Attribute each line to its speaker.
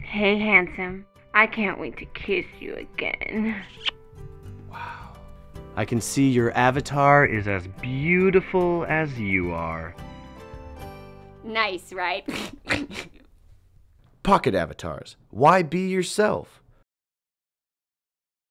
Speaker 1: Hey, handsome. I can't wait to kiss you again.
Speaker 2: Wow. I can see your avatar is as beautiful as you are.
Speaker 1: Nice, right?
Speaker 3: Pocket avatars. Why be yourself?